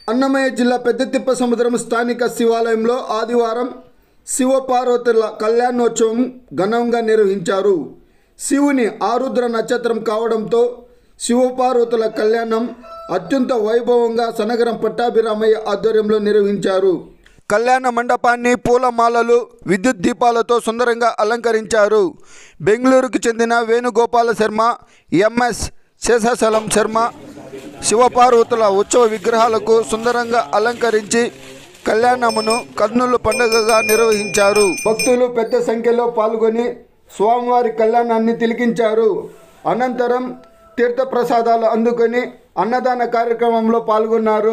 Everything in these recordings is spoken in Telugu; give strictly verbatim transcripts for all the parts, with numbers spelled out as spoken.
అన్నమయ్య జిల్లా పెద్దతిప్పసముద్రం స్థానిక శివాలయంలో ఆదివారం శివపార్వతుల కళ్యాణోత్సవం ఘనంగా నిర్వహించారు. శివుని ఆరుద్ర నక్షత్రం కావడంతో శివపార్వతుల కళ్యాణం అత్యంత వైభవంగా సనగరం పట్టాభిరామయ్య ఆధ్వర్యంలో నిర్వహించారు. కళ్యాణ మండపాన్ని పూలమాలలు, విద్యుత్ దీపాలతో సుందరంగా అలంకరించారు. బెంగళూరుకు చెందిన వేణుగోపాల శర్మ, ఎంఎస్ శేషాచలం శర్మ శివపార్వతుల ఉత్సవ విగ్రహాలకు సుందరంగా అలంకరించి కళ్యాణమును కన్నుల పండుగగా నిర్వహించారు. భక్తులు పెద్ద సంఖ్యలో పాల్గొని స్వామివారి కళ్యాణాన్ని తిలకించారు. అనంతరం తీర్థప్రసాదాలు అందుకొని అన్నదాన కార్యక్రమంలో పాల్గొన్నారు.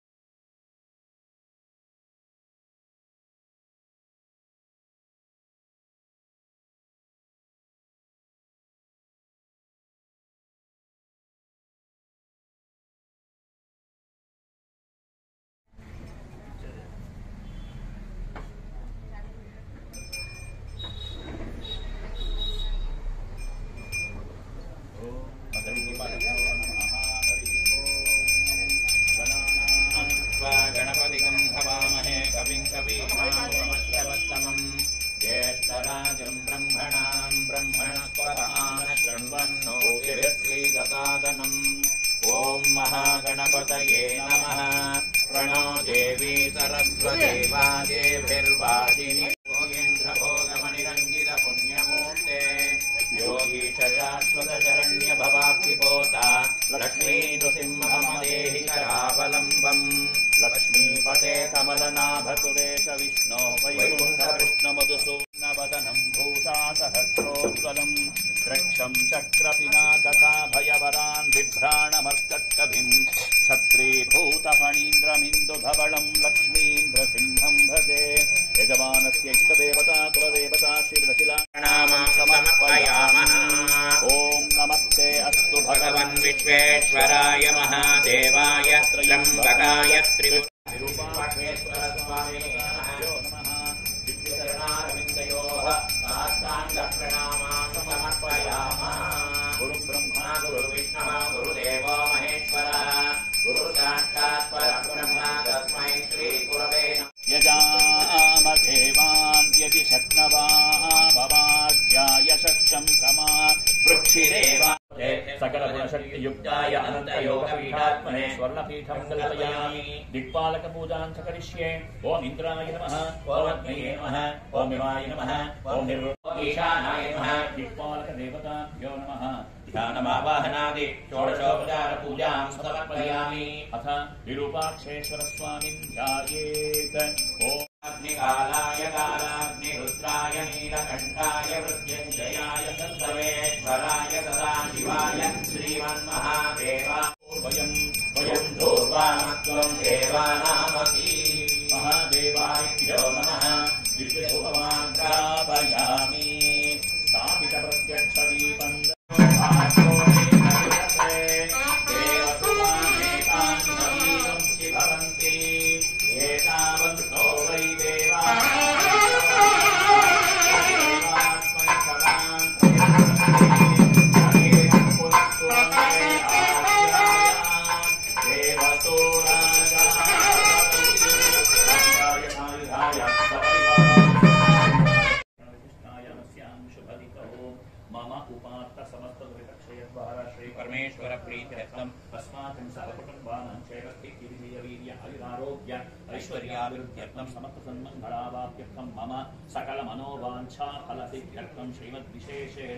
गणपतिं हवामहे कविं कवीनामुपमश्रवत्तमं ज्येष्ठराजं ब्रह्मणां ब्रह्मणस्पदान शृण्वन्नोतिभिश्रीदसादनम् ॐ महागणपतये नमः। प्रणो देवी सरस्वती वादेभिर्वादिनी योगीन्द्रभोगमणिरङ्गितपुण्यमूर्ते योगीशशाश्वतशरण्यभवाब्धिपोता लक्ष्मी नृसिंहमदेहि करावलम्बम् लक्ष्मीपते कमलनाभसुरेश विष्णो वैकुण्ठकृष्णमधुसूदनं भूषा सहस्रोज्ज्वलम् रक्षं चक्रपिनाकसाभयवरान् बिभ्राणमर्कटकभिं छत्रीभूतफणीन्द्रमिन्दुधवलं लक्ष्मीन्द्रसिंहं भजे। यजमानस्य इष्टदेवता कुलदेवता श्रीरशिलानामं समर्पयामः। ॐ नमस्ते अस्तु भगवन् विश्वेश्वराय महादेवाय त्र्यम्बकाय त्रिरूपाक्षेश्वरस्वामिने नमः। दिव्यचरणारविन्दयोः साष्टाङ्गप्रणामान् समर्पयामः। गुरुब्रह्मा गुरुविष्णुः गुरुदेवो महेश्वरः गुरुसाक्षात् परब्रह्म तस्मै श्रीगुरवे नमः। यजामदेवान् यदि शक्नवा भवाध्याय षष्ठं समा वृक्षिरेव सकलगुणशक्तियुक्ताय अनन्तयोगपीठात्मने स्वर्णपीठं कल्पयामि। दिक्पालकपूजां च करिष्ये। ॐ इन्द्राय नमः, ॐ अग्नये नमः, ॐ विमाय नमः, ॐ निर्विघ्नाय नमः। दिक्पालकदेवताभ्यो नमः। ध्यानमावाहनादि षोडशोपचारपूजां समर्पयामि। अथ विरूपाक्षेश्वरस्वामिन् ध्यायेत्। ॐ अग्निकालाय कालाग्निरुद्राय नीलकण्ठाय मृत्युञ्जयाय सर्वेश्वराय सदाशिवाय श्रीमन्महादेवाय वयं वयं धूर्वामत्वं देवानामसि महादेवाभ्यो नमः। दिव्यधूपमान् स्थापयामि। स्थापितप्रत्यक्षदीपं परमेश्वर प्रीत्यर्थम अस्माकं सर्वकुटुम्बानां क्षेमस्थितिर्वीर्य आयुरारोग्य ऐश्वर्याभिवृद्ध्यर्थं समस्त सन्मङ्गलावाप्त्यर्थं मम सकल मनोवाञ्छा फलसिद्ध्यर्थं श्रीमद्विशेषेण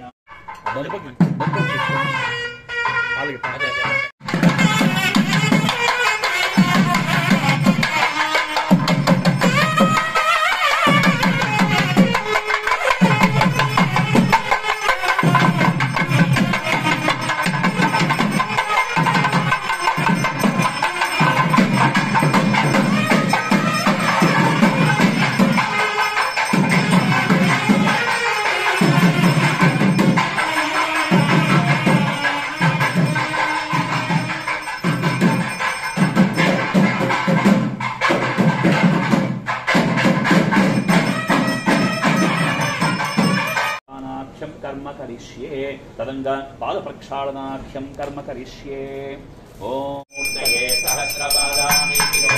कर्म करिष्ये तदंग पाद प्रक्षालनाख्यं कर्म करिष्ये। ओम सहस्रपादानि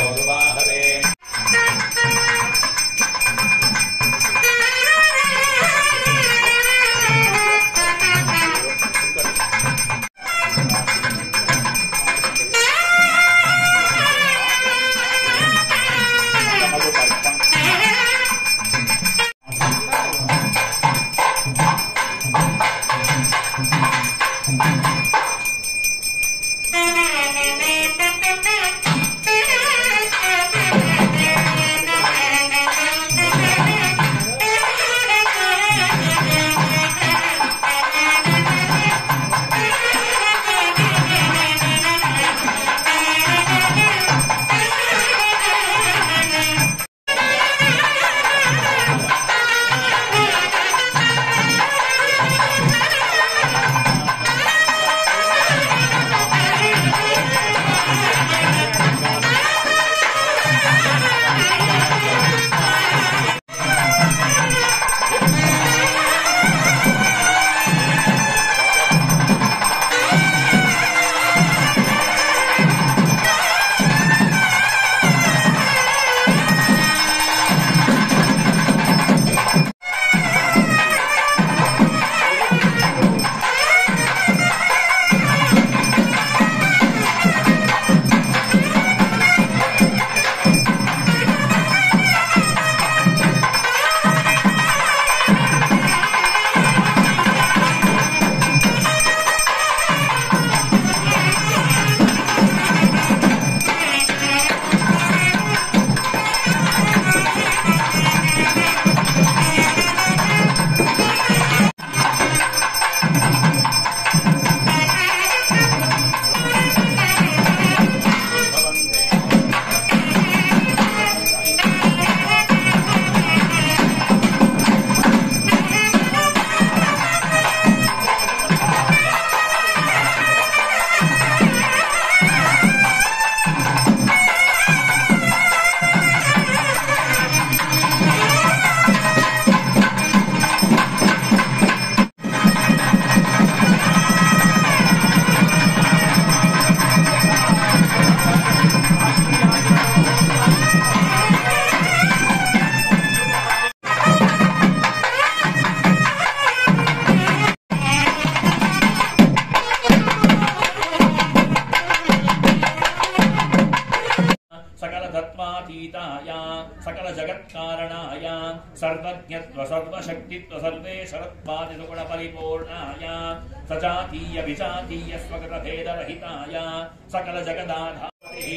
सर्वातीताय सकल जगत्कारणाय सर्वज्ञत्व सर्वशक्तित्व सर्वेश्वरत्वादिगुण परिपूर्णाय सजातीय विजातीय स्वगत भेदरहिताय सकल जगदाधारे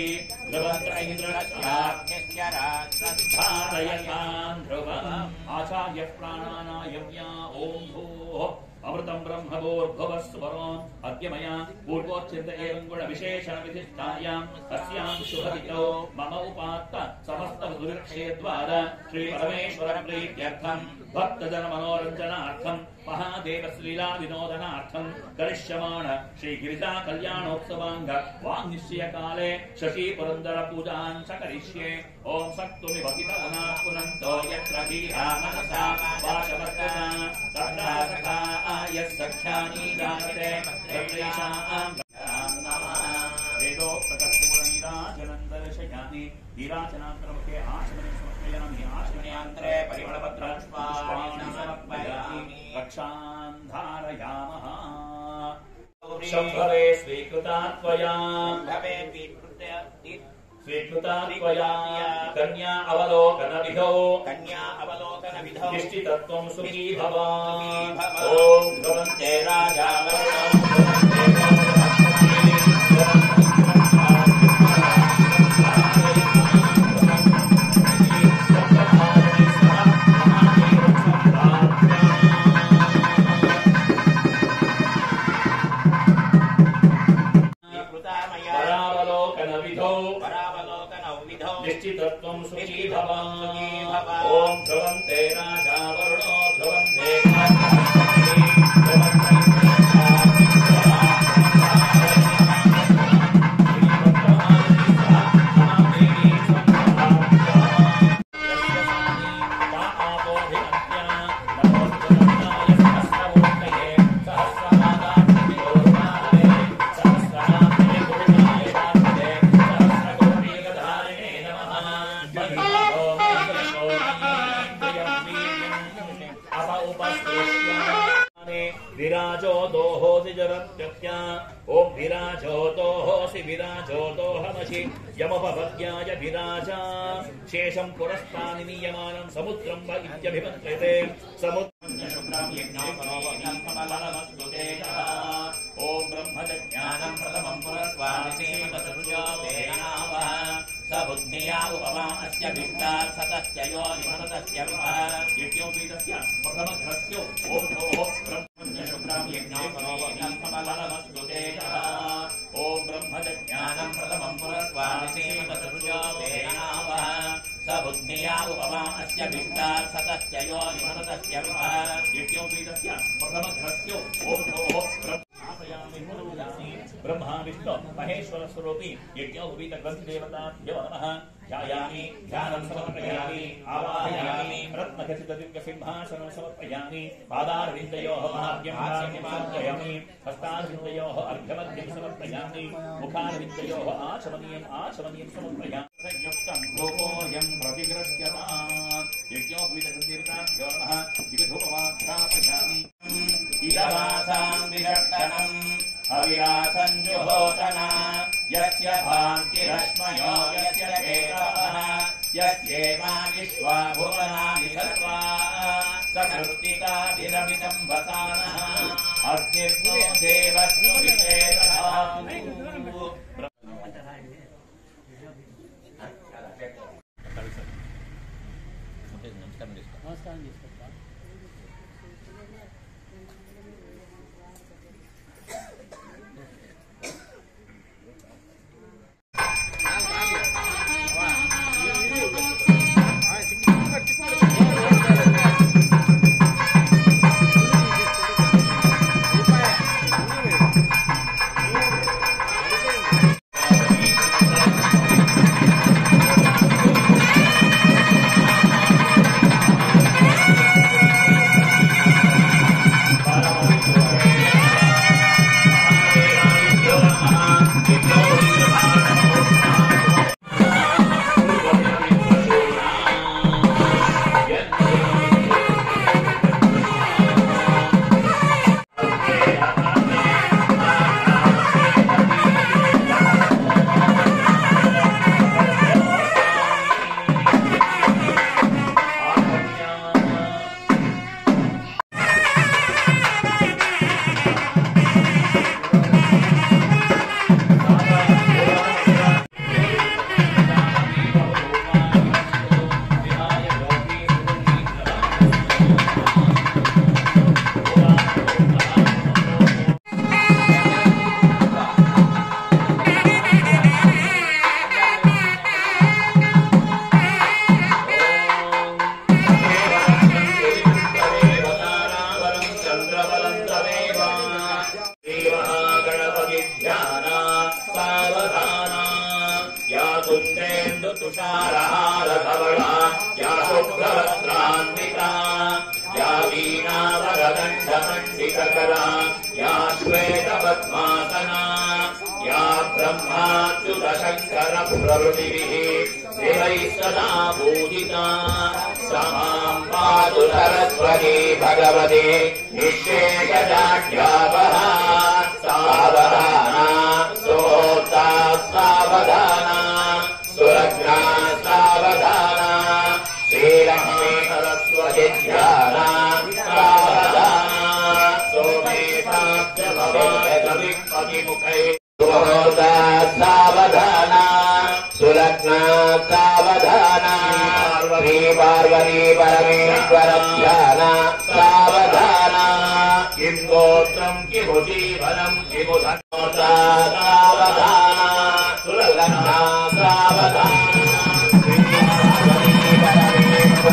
आचार्य प्राणानायम्या ओम भूः अमृतं ब्रह्मभूर्भुवस्वरो अद्य मया पूर्वोच्चित एवं गुण विशेषण विशिष्टायां अस्यां शुभदितौ मम उपात्त समस्त दुर्क्षे द्वारा श्री परमेश्वर प्रीत्यर्थं भक्तजन मनोरंजनार्थं महादेव लीला विनोदनार्थं करिष्यमाण श्री गिरिजा कल्याणोत्सवांग वाङ्निश्चय काले शशि पुरंदर पूजां च करिष्ये ओम सक्तुमि भक्तितवना पुनन्तो यत्र धीरा मनसा वाचमर्तना तथा सखा आयस्सख्यानि जायते तत्रैषां नमः वेदोक्तकर्पूरनीराजनं दर्शयामि नीराजनान्तरमुखे आचमनं समर्पयामि आचमनान्तरे परिमलपत्रपुष्पाणि समर्पयामि रक्षां धारयामः शम्भवे स्वीकृता त्वया स्वीकृता त्वया कन्या अवलोकन विधौ कन्या अवलोकन विधौ निश्चितत्वं सुखी भव ओम भवन्ते राजा निश्चितत्वं सुखी भव ओम ध्रुवन्ते राजा वरुणो ध्रुवन्ते विराजो दोहोसि जरत्यत्या ओम विराजो दोहोसि विराजो दोहमसि यमपपद्याय विराजा शेषं पुरस्तानि नीयमानं समुद्रं व इत्यभिमन्त्र्यते समुद्रं शुक्रां यज्ञापरोगान्तमलमस्तुते ओम ब्रह्मज्ञानं प्रथमं पुरस्तानि सेवतरुजो वेनावः स बुद्धिया उपमा अस्य विद्यात् सतस्य यो निमनतस्य विमः यज्ञोपीतस्य प्रथमघ्रस्यो ओम नमः शुक्रां यज्ञापरोगान्तमलमस्तुते ओम ब्रह्मज्ञानं प्रथमं पुरस्तानि सेवतरुजो वेनावः स बुद्धिया उपमा अस्य विद्यात् सतस्य यो निमनतस्य विमः यज्ञोपीतस्य प्रथमघ्रस्यो ओम नमः ब्रह्मा विष्णु महेश्वर स्वरूपी यज्ञोपवीत ग्रंथ देवताभ्यो नमः ध्यायामि ध्यानं समर्पयामि आवाहयामि रत्नखचित दिव्य सिंहासनं समर्पयामि पादारविन्दयोः भाग्यं समर्पयामि हस्तारविन्दयोः अर्घ्यमध्यं समर्पयामि मुखारविन्दयोः आचमनीयम् आचमनीयं समर्पयामि युक्तं धूपोऽयं प्रतिगृह्यताम् यज्ञोपवीत ग्रंथ देवताभ्यो नमः विधूपमाघ्रापयामि इदवासां विरक्षणम् अविरासं जुहोतना यस्य भान्तिरश्मयो यस्य केतवः यस्येमा विश्वा भुवनानि सर्वा सकृत्तिकाभिरभितं वसानः अग्निर्नो देवस्तु विषेदधातु नमस्कार। Thank you. स्फुरन्तेन्दु तुषारहारधवला या शुभ्रवस्त्रान्विता या वीणावरदण्डमण्डितकरा या श्वेतपद्मासना या ब्रह्माच्युतशङ्कर प्रभृतिभिः देवैः सदा पूजिता सा मां पातु सरस्वती भगवती निःशेषजाड्यापहा सावधाना सुहोता सावधाना सुरग्ना सावधाना श्रीलक्ष्मी सरस्वती ध्याना सावधाना सोमेताब्ज भवेदविपतिमुखे सुहोता सावधाना सुलग्ना सावधाना श्री पार्वती परमेश्वर ध्यान सावधाना किं गोत्रं किमुजीवनं किमुधनोता सावधाना सुलग्ना सावधाना श्री पार्वती परमेश्वर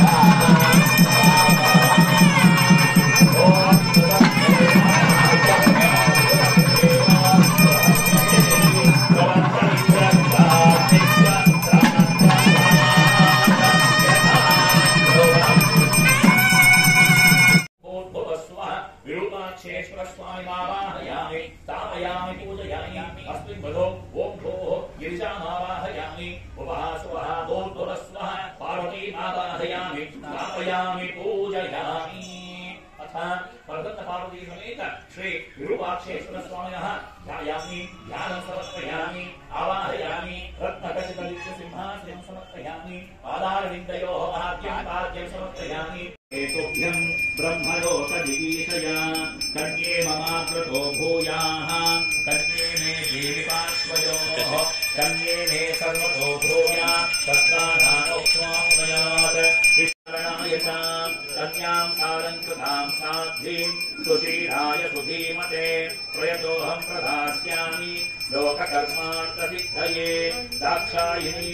विरूपाक्षेश्वर स्वामी आवाहयामि तापयामि पूजयामि अस्मिन् पदो ओम भोः गिरिजामावाहयामि उपासवः भूर्भुवस्वः पार्वती आवाहयामि तापयामि पूजयामि अथ प्रदत्त पार्वती समेत श्री विरूपाक्षेश्वर स्वामिनः ध्यायामि ध्यानं समर्पयामि आवाहयामि रत्नखचितलिप्त सिंहासनं समर्पयामि पादारविन्दयोः पाद्यं पाद्यं समर्पयामि एतोभ्यं ब्रह्मलोकजिगीषया कन्ये ममाग्रतो भूयाः कन्ये मे देवि पार्श्वयोः कन्ये मे सर्वतो भूया सत्तानानोक्ष्मामयात् विष्णुरणाय च कन्यां सालङ्कृतां साध्वीं सुशीलाय सुधीमते प्रयतोऽहं प्रदास्यामि लोककर्मार्थसिद्धये दाक्षायिनी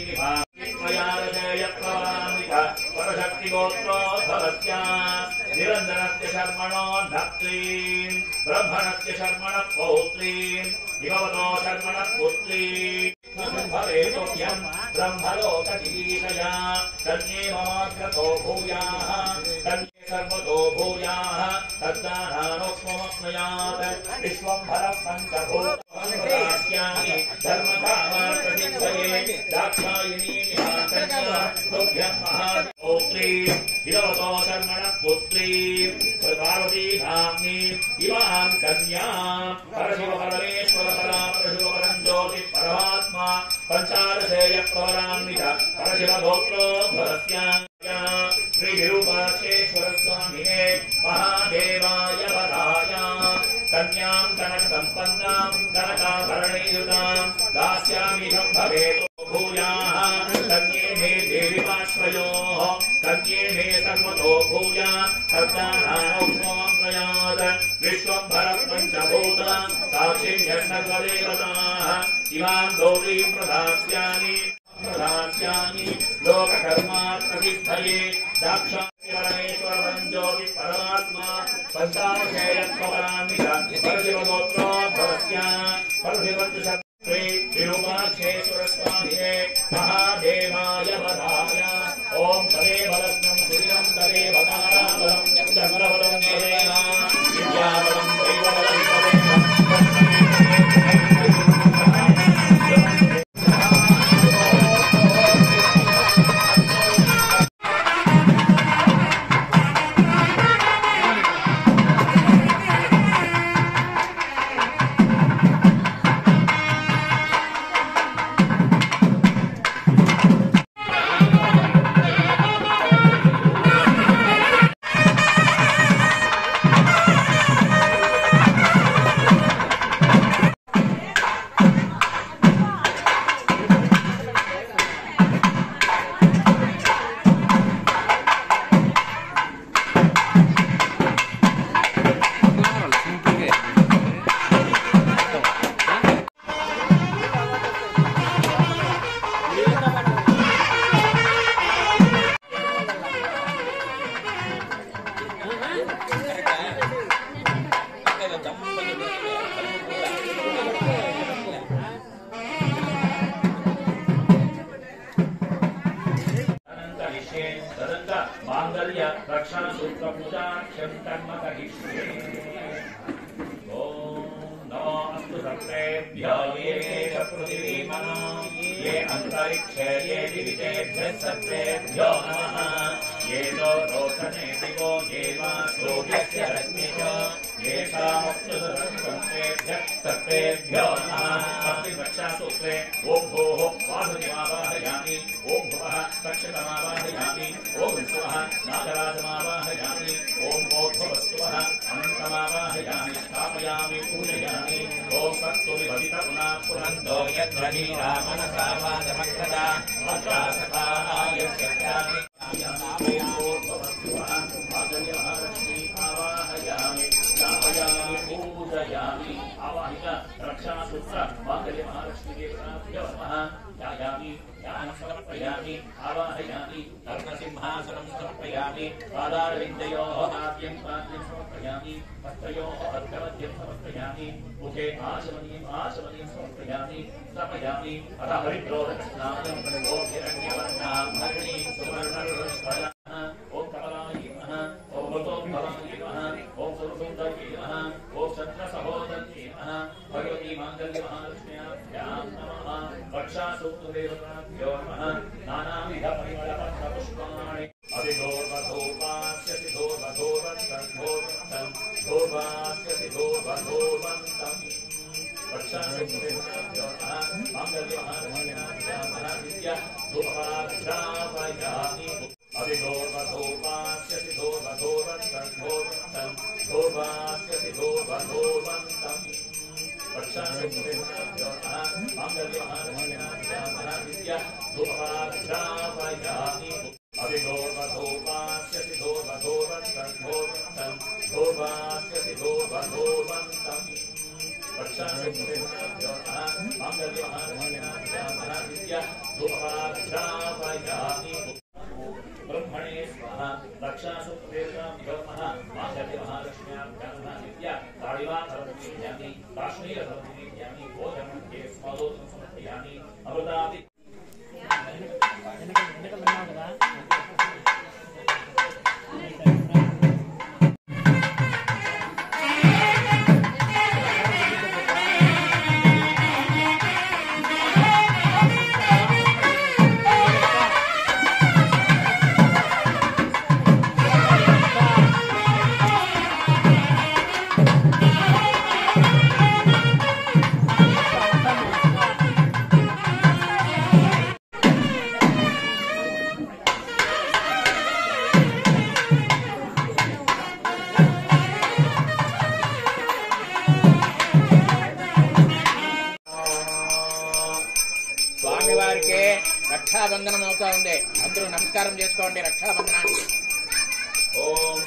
परशक्तिगोत्रो भवत्या निरञ्जनस्य शर्मणो धत्रीं ब्रह्मणस्य शर्मणः पौत्रीं हिमवतो शर्मणः पुत्रीं भवेतोऽयं ब्रह्मलोकजिगीषया कन्ये ममाग्रतो भूयाः कन्ये सर्वतो भूयाः तद्दानानोक्ष्ममप्नुयात् विश्वम्भरः पञ्चभूतानि धर्मकामार्थसिद्धये दाक्षायिनी तुभ्यं महापौत्रीं हिरवतो शर्मणः पुत्रीं पार्वतीधाम्नि इमां कन्यां परशिव परमेश्वर परा परशिव परं ज्योति परमात्मा पंचादशेय प्रवरान्वित परशिव गोत्रो भवत्यां श्री विरूपाक्षेश्वर स्वामिने महादेवाय वराय कन्यां कनकसम्पन्नां कनकाभरणैर्युतां दास्यामिहं भवेतो भूयाः कन्ये मे देवि पार्श्वयोः कन्ये मे सर्वतो भूया सत्तानानोक्ष्ममप्रयात् विश्वम्भरः पञ्चभूता साक्षिण्यः सर्वदेवताः इमां गौरीं प्रदास्यामि प्रदास्यामि लोककर्मार्थसिद्धये दाक्षायिनी परमेश्वर ज्योति परमात्मा पंचादशेयत्वपरान्वित परशिवगोत्रो भवत्या परशिवन्तु श्री विरूपाक्षेश्वर स्वामिने महादेवाय वराय ओम तदेव लग्नं सुदिनं तदेव ताराबलं चन्द्रबलं देवेन विद्याबलं दैवबलं तदेव रक्षासूत्रपूजाख्यं कर्म करिष्ये ओम नमो अस्तु सर्वेभ्यो ये च पृथिवीमनो ये अन्तरिक्षे ये दिवितेभ्यः सर्वेभ्यो नमः ये लो रोचने दिवो ये वा सूर्यस्य रश्मिः येषामप्सुतरश्वन्तेभ्यः सर्वेभ्यो नमः रक्षासूत्रे ओम भोः वासुदेवावाहयामि ओम भुवः तक्षकमावाहयामि ओम विष्णुः नागराजमावाहयामि ओम भोर्भुवस्सुवः अनन्तमावाहयामि स्थापयामि पूजयामि ओम सत्त्वविभवित पुनः पुनन्दो यत्र हीरामनसा वादमग्रता अत्रासकाय शक्यामि आवाहित रक्षासूत्र मांगल्य महालक्ष्मी देवताभ्यो नमः ध्यायामि ध्यानं समर्पयामि आवाहयामि धर्मसिंहासनं समर्पयामि पादारविन्दयोः आद्यं पाद्यं समर्पयामि हस्तयोः अर्घ्यमध्यं समर्पयामि मुखे आचमनीयम् आचमनीयं समर्पयामि स्थापयामि अथ हरिद्रोदकस्नानम् ॐ हिरण्यवर्णां हरिणीं सुवर्णरुष्फलां ॐ कमलायै नमः ॐ मृतोद्भवायै नमः ॐ सुरसुन्दर्यै नमः ॐ चन्द्रसहोदर्यै नमः भगवती माङ्गल्यमहालक्ष्म्याभ्यां नमः रक्षासूत्रदेवताभ्यो नमः नानाविधपरिमलपत्रपुष्पाणि अधिगोर्वधूपास्यसि धूर्वधूर्वन्तं धूर्वन्तं धूर्वास्यसि धूर्वधूर्वन्तं रक्षासूत्रदेवताभ्यो नमः माङ्गल्यमहालक्ष्म्याभ्यां नमः धूपपाघ्रापयामि अधिगोर्वधूपास्यसि धूर्वधूर्वन्तं धूर्वन्तं धूर्वास्यसि धूर्वधूर्वन्तं रक्षासूत्रदेवताभ्यो नमः माङ्गल्यमहालक्ष्म्याभ्यां नमः धूपपाघ्रापयामि अधिगोर्वधूपास्यसि धूर्वधूर्वन्तं धूर्वन्तं धूर्वास्यसि धूर्वधूर्वन्तं रक्षासूत्रदेवताभ्यो नमः माङ्गल्यमहालक्ष्म्याभ्यां नमः धूपपाघ्रापयामि ब्रह्मणे स्वाहा रक्षासूत्रदेवताभ्यो नमः माङ्गल्यमहालक्ष्म्याभ्यां नमः नित्य ताडिवाधरमुद्यामि काश्मीरधरमुद्यामि भोजनमध्ये स्मरोदं समर्पयामि अमृतादि రక్షాబంధనం అవుతా ఉంది. అందరూ నమస్కారం చేసుకోండి రక్షాబంధనానికి. ఓం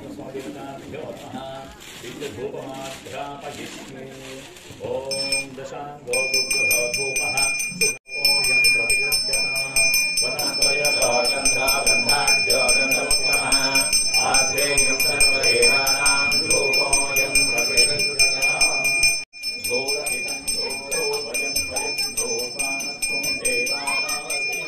स्वादिवताभ्यो नमः दिव्यधूपमाध्यापयिष्ये ॐ दशाङ्गो दुर्गधूपः सुखोऽयं प्रतिगृह्यताम् वनत्रयगन्धागन्धाढ्यो गन्धोत्तमः आग्नेयं सर्वदेवानां धूपोऽयं प्रतिगृह्यताम् घोरहितं धूपो वयं वयं धूपानत्वं देवानामसि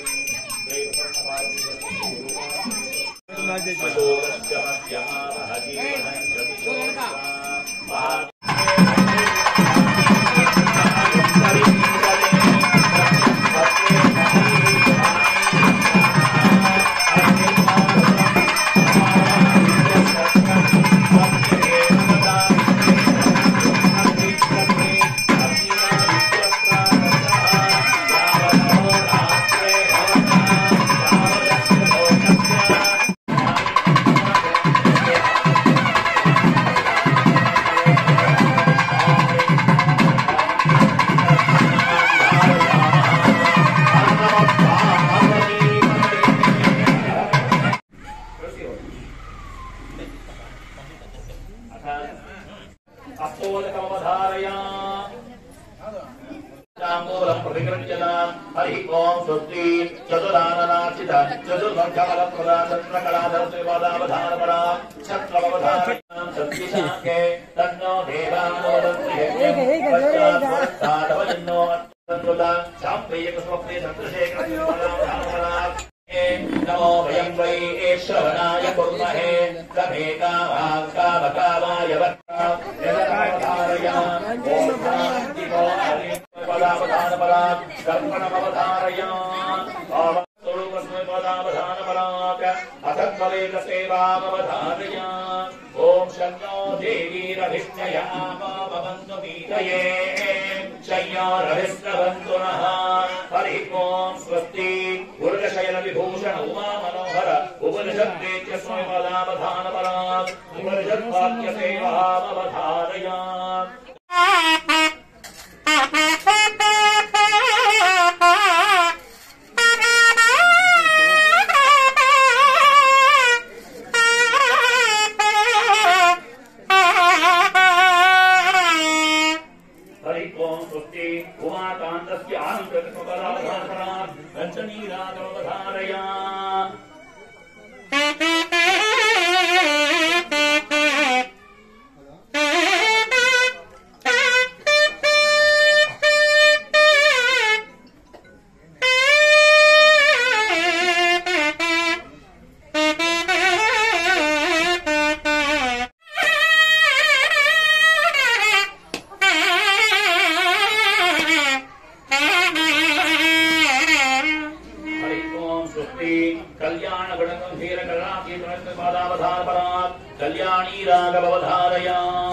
मधुरश्च मध्यमावहतीवनं प्रतिशोभा हरि ओम स्वस्ति चतुराननाचित चतुर्भक्षकलप्रदाचन्द्रकलाधरत्रिपदावधानपरा छत्रमवधारयां सत्तिशाके तन्नो देवानुवदन्ति पश्चात्पुरस्तादवजन्नो शाम्प्रियकस्वप्ने चन्द्रशेखरत्रिपदावधानपरा नमो वयं वै श्रवणाय कुर्महे कमे कामाकामकामाय वक्ता यदवधारयाम् ॐ शान्तिको हरि पदावधानपरात् कर्मणमवधारयाम् स्वरूपस्मपदावधानपरात् अथत्वलेकसेवामवधारयाम् ॐ शन्नो देवीरभिष्टयामावन्तु पीतये शय्यारभिस्रवन्तु नः हरि ओम् स्वस्ति उर्गशयनविभूषण उमा मनोहर उपनिषद्वेद्य स्वयंपदावधानपरात् उपनिषद्वाक्यसेवामवधारयाम् उमाकान्तस्य आनन्दकल्पपदावधानपरात् पञ्चनीरागमवधारयाम् कल्याण गुणगंभीर कल्याणीरागवधारयाम् कल्याणीरागवधारयाम्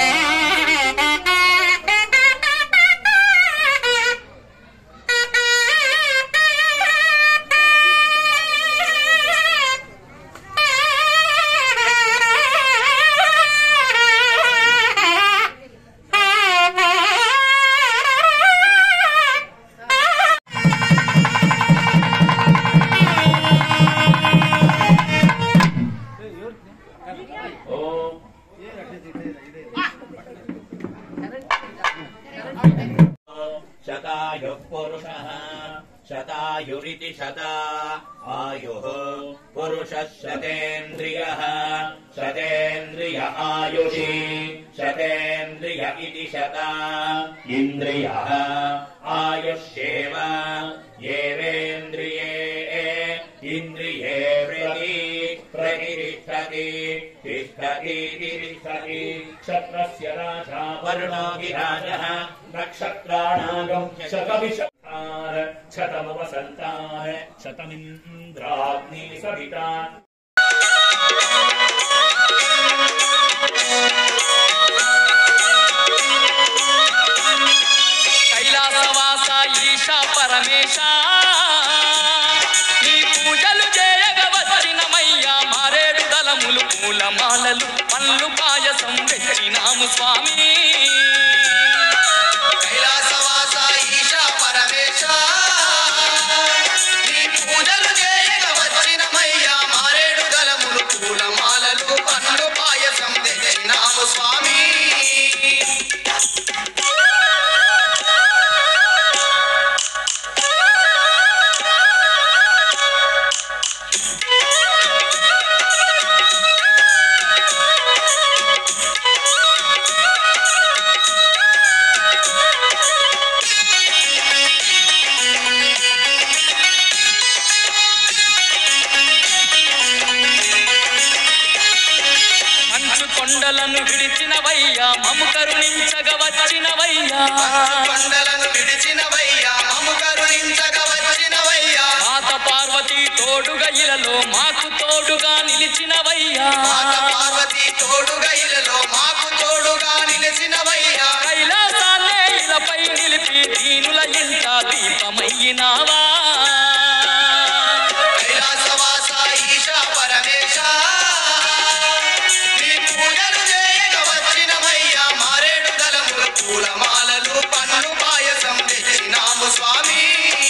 शतायुः पुरुषः शतायुरिति शता आयुः पुरुषः शतेन्द्रियः शतेन्द्रिय आयुषी शतेन्द्रिय इति शता इन्द्रियः आयुष्येव येवेन्द्रिये इन्द्रिये प्रति प्रतिष्ठति तिष्ठतीति तिष्ठति क्षत्रस्य राजा वर्णो विराजः नक्षत्राणागं शतविशतार शतमवसन्तार शतमिन्द्राग्नि सविता कैलासवास ईशा परमेशा नी पूजलु చేయగవచ్చినమయ్యా మారేడు దళములు పూలమాలలు పండ్లు పాయసం తెచ్చినాము స్వామి కైలాసవాస ఈశా పరమేశ నీ పూజలు చేయగవచ్చినమయ్యా మారేడు దళములు పూలమాలలు పండ్లు పాయసం తెచ్చినాము స్వామి. కొండలను విడిచినవయ్యా మము కరుణించగ వచ్చినవయ్యా కొండలను విడిచినవయ్యా మము కరుణించగ వచ్చినవయ్యా మాత పార్వతి తోడుగా ఇలలో మాకు తోడుగా నిలిచినవయ్యా మాత పార్వతి తోడుగా ఇలలో మాకు తోడుగా నిలిచినవయ్యా కైలాసాన్నే ఇలపై నిలిపి దీనుల ఇంట దీపమయ్యినావా కైలాసవాస ఈశ పరమేశ పూజలు చేయగ వచ్చినమయ్యా మారేడు దళములు పూలమాలలు పన్ను పాయసం తెచ్చినాము స్వామి.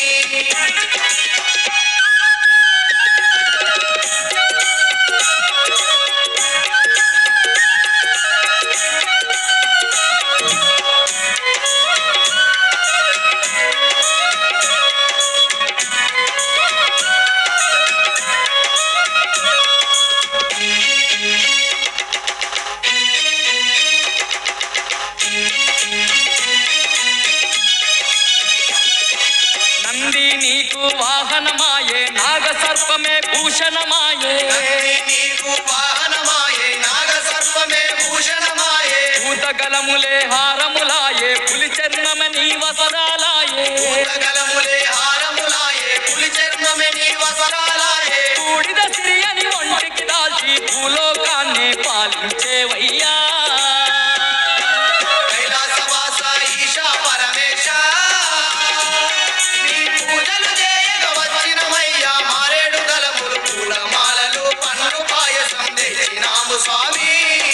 నంది నీకు వాహనమాయే నాగ సర్పమే భూషణమాయే నీకు వాహనమాయే నాగ సర్పమే భూషణమాయే భూతగలములే హారములాయే పులి చర్మమే నీ వసరాలాయే భూతగలములే హారములాయే పులి చర్మమే నీ వసరాలాయే బూడిద సిరియని ఒంటికి దాల్చి భూలోకాన్ని పాలించేవయ్యా కైలాసవాస ఈశ పరమేశ నీ పూజలు చేయగ వచ్చినమయ్యా మారేడు దళములు పూలమాలలు పన్ను పాయసం తెచ్చినాము స్వామి.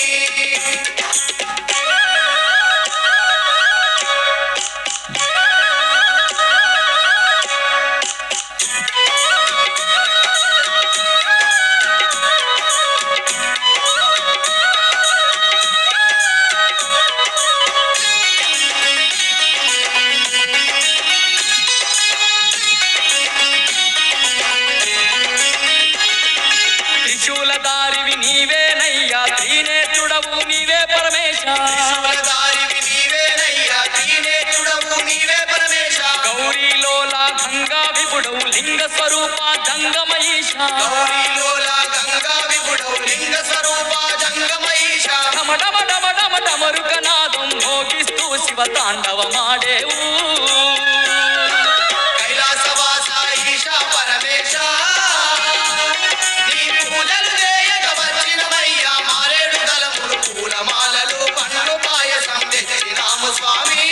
త్రిశూలధారివి నీవేనయ్యా త్రినేత్రుడవు నీవే పరమేశ త్రిశూలధారివి నీవేనయ్యా త్రినేత్రుడవు నీవే పరమేశ గౌరీలోల గంగా విపుడవు లింగ స్వరూప జంగమయీశ గౌరీలోల గంగా విపుడవు లింగ స్వరూప జంగమయీశ డమ డమ డమ డమ డమరుకనాదం భోగిస్తూ శివ తాండవమాడేవు కైలాసవాస ఈశ పరమేశ నీ పూజలు చేయగ వచ్చినమయ్యా మారేడు దళములు పూలమాలలు పన్ను పాయసం తెచ్చినాము స్వామి.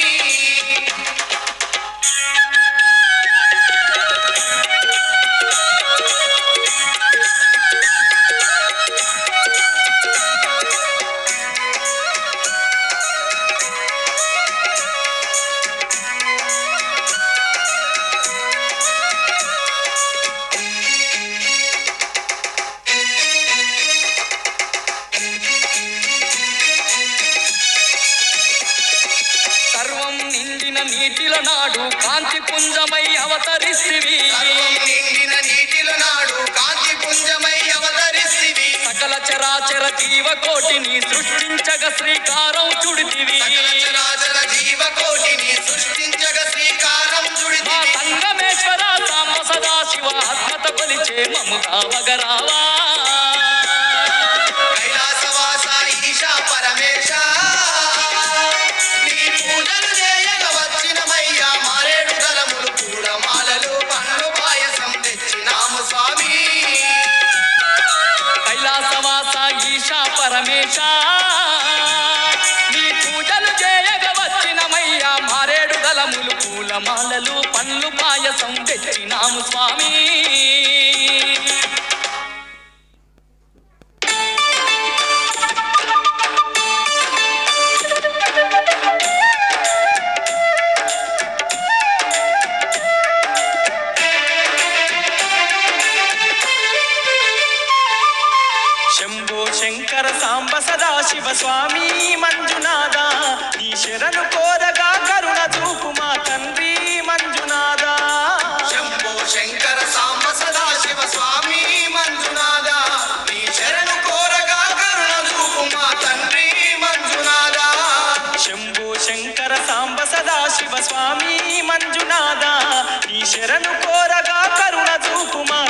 సర్వం నిండిన నీటిల నాడు కాంతి పుంజమై అవతరిస్తివి సర్వం నిండిన నీటిల నాడు కాంతి పుంజమై అవతరిస్తివి సకల చరాచర జీవ కోటిని సృష్టించగ శ్రీకారం చుడితివి సకల చరాచర జీవకోటిని సృష్టించగ శ్రీకారం మా చుడితివి సంగమేశ్వర సాంబ సదా శివ ఆత్మత కొలిచే మము కావగరావా కైలాసవాస ఈశ పరమేశ నీ పూజలు చేయగ వచ్చినమయ్యా మారేడు దళములు పూలమాలలు పన్ను పాయసం తెచ్చినాము స్వామి. కైలాసవాస ఈశా పరమేశ నీ పూజలు చేయగ వచ్చినమయ్యా మారేడు దళములు పూలమాలలు పండ్లు పాయసం తెచ్చినాము స్వామి. శంభో శంకర సాంబ సదా శివ స్వామి మంజునాథ నీ శరణు కోరగా కరుణ చూపు మా తండ్రి మంజునాథ శంభో శంకర సాంబ సదా శివ స్వామి మంజునాథ నీ శరణు కోరగా కరుణ చూపు మా తండ్రి మంజునాథ శంభో శంకర సాంబ సదా శివ స్వామి మంజునాథ నీ శరణు కోరగా కరుణ చూపు మా